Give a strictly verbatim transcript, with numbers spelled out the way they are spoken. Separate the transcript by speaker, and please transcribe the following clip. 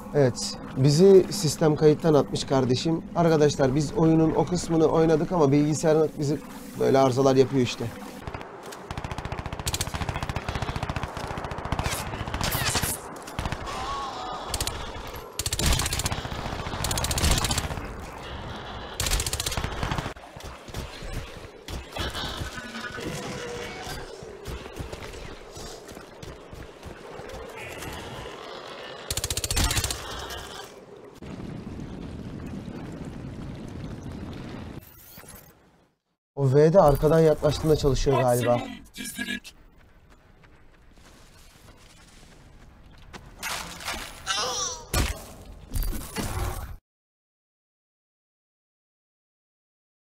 Speaker 1: Evet, bizi sistem kayıttan atmış kardeşim. Arkadaşlar biz oyunun o kısmını oynadık ama bilgisayarın bizi böyle arızalar yapıyor işte. O V'de arkadan yaklaştığında çalışıyor galiba.
Speaker 2: Gizlilik